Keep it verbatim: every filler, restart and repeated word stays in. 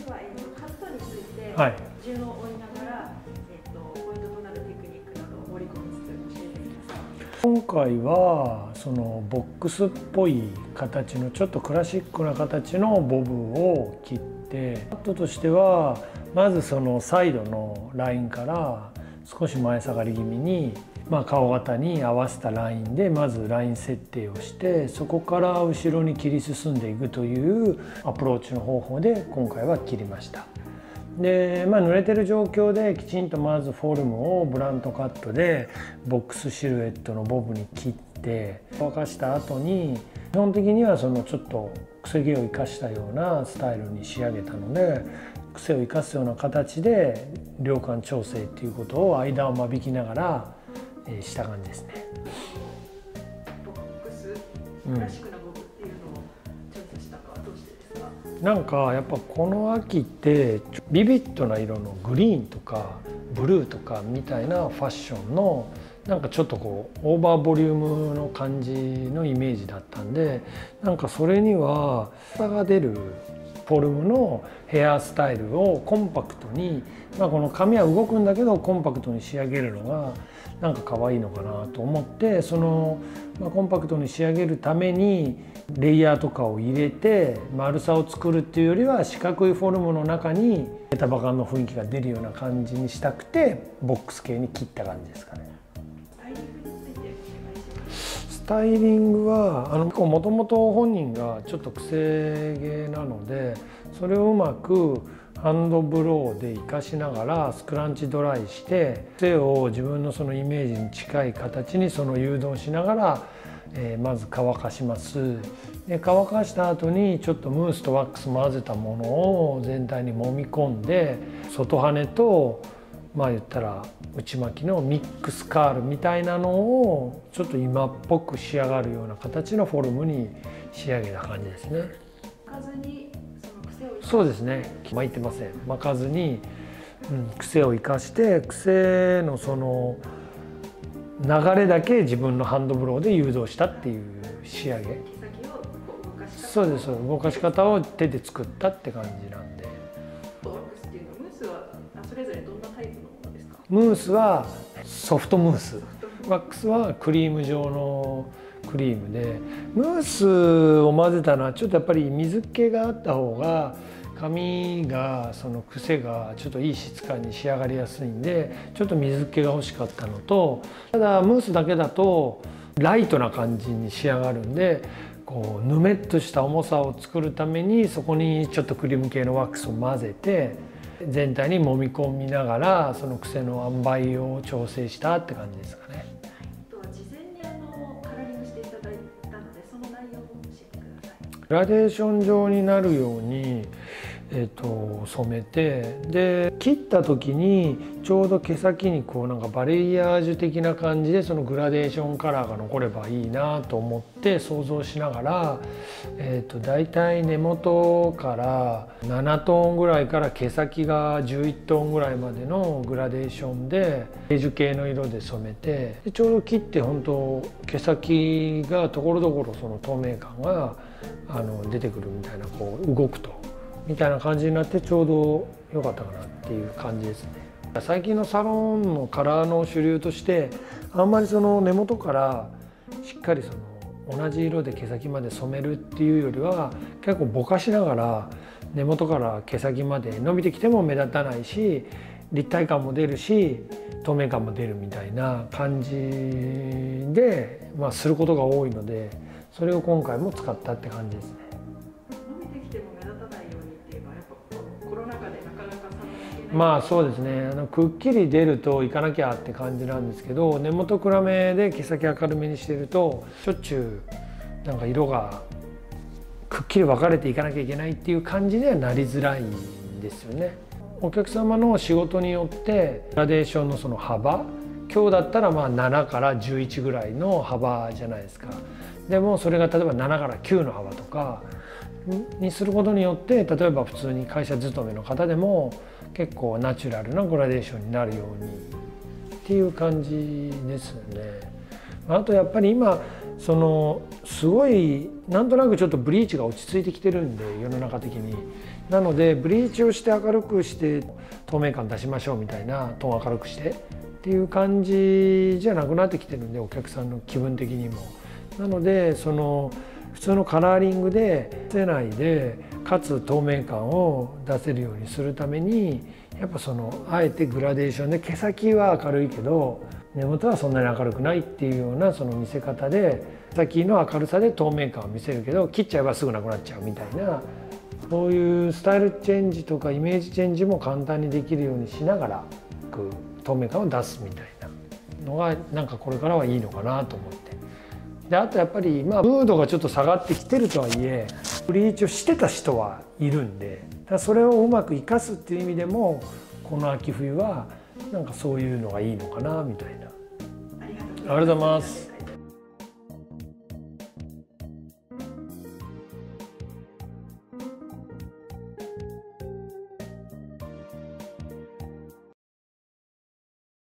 は、えー、とカットについて、 はい、 順を追いながら、えー、とポイントとなるテクニックなどを盛り込みつつ教えてください。 今回はそのボックスっぽい形のちょっとクラシックな形のボブを切って、カットとしてはまずそのサイドのラインから少し前下がり気味に、まあ、顔型に合わせたラインでまずライン設定をして、そこから後ろに切り進んでいくというアプローチの方法で今回は切りました。で、まあ、濡れてる状況できちんとまずフォルムをブラントカットでボックスシルエットのボブに切って乾かした後に、基本的にはそのちょっと癖毛を生かしたようなスタイルに仕上げたので、癖を生かすような形で量感調整っていうことを間を間引きながらした感じですね。 ボックス、クラシックなボブっていうのをチョイスしたのはどうしてですか？ なんかやっぱこの秋ってビビッドな色のグリーンとかブルーとかみたいなファッションのなんかちょっとこうオーバーボリュームの感じのイメージだったんで、なんかそれには差が出るフォルムのヘアスタイルをコンパクトに、まあ、この髪は動くんだけどコンパクトに仕上げるのがなんか可愛いのかなと思って、その、まあ、コンパクトに仕上げるためにレイヤーとかを入れて丸さを作るっていうよりは、四角いフォルムの中にヘタバカンの雰囲気が出るような感じにしたくてボックス系に切った感じですかね。スタイリングはあのもともと本人がちょっと癖毛なので、それをうまくハンドブローで活かしながらスクランチドライして癖を自分のそのイメージに近い形にその誘導しながら、えー、まず乾かします。で乾かした後にちょっとムースとワックス混ぜたものを全体に揉み込んで、外羽とまあ言ったら内巻きのミックスカールみたいなのをちょっと今っぽく仕上がるような形のフォルムに仕上げた感じですね。 巻かずにその癖をそうですね、巻いてません。巻かずに、うん、癖を生かして癖のその流れだけ自分のハンドブローで誘導したっていう仕上げ。 毛先をこう動かし方。 そうです、動かし方を手で作ったって感じなんで。 ワックスっていうのはムースはそれぞれどんなタイプのものですか？ ムースはソフトムース、ワックスはクリーム状のクリームで、ムースを混ぜたのはちょっとやっぱり水気があった方が髪がその癖がちょっといい質感に仕上がりやすいんで、ちょっと水気が欲しかったのと、ただムースだけだとライトな感じに仕上がるんで、こうぬめっとした重さを作るためにそこにちょっとクリーム系のワックスを混ぜて全体に揉み込みながらその癖の塩梅を調整したって感じですかね。 事前にあのカラーリングしていただいたので、その内容を教えてください。 グラデーション状になるように、えー、と染めて、で切った時にちょうど毛先にこうなんかバレリアージュ的な感じでそのグラデーションカラーが残ればいいなと思って想像しながら、えー、と大体根元からななトーンぐらいから毛先がじゅういちトーンぐらいまでのグラデーションでベージュ系の色で染めて、でちょうど切って本当毛先がところどころその透明感があの出てくるみたいな、こう動くとみたいな感じになってちょうど良かったかなっていう感じですね。最近のサロンのカラーの主流としてあんまりその根元からしっかりその同じ色で毛先まで染めるっていうよりは、結構ぼかしながら根元から毛先まで伸びてきても目立たないし、立体感も出るし透明感も出るみたいな感じで、まあ、することが多いので、それを今回も使ったって感じですね。まあそうですね、あのくっきり出るといかなきゃって感じなんですけど、根元暗めで毛先明るめにしてるとしょっちゅうなんか色がくっきり分かれていかなきゃいけないっていう感じにはなりづらいんですよね。お客様の仕事によってグラデーションのその幅、今日だったらまあななからじゅういちぐらいの幅じゃないですか。でもそれが例えばななからきゅうの幅とかにすることによって、例えば普通に会社勤めの方でも結構ナチュラルなグラデーションになるようにっていう感じですね。あとやっぱり今そのすごいなんとなくちょっとブリーチが落ち着いてきてるんで世の中的に。なのでブリーチをして明るくして透明感出しましょうみたいな、トーン明るくしてっていう感じじゃなくなってきてるんで、お客さんの気分的にも。なのでその普通のカラーリングで出せないでかつ透明感を出せるようにするために、やっぱそのあえてグラデーションで毛先は明るいけど根元はそんなに明るくないっていうようなその見せ方で、毛先の明るさで透明感を見せるけど切っちゃえばすぐなくなっちゃうみたいな、そういうスタイルチェンジとかイメージチェンジも簡単にできるようにしながら透明感を出すみたいなのがなんかこれからはいいのかなと思って。であとやっぱりまあムードがちょっと下がってきてるとはいえブリーチをしてた人はいるんで、だからそれをうまく生かすっていう意味でもこの秋冬はなんかそういうのがいいのかなみたいな。 ありがとうございます。 ありがとうございます。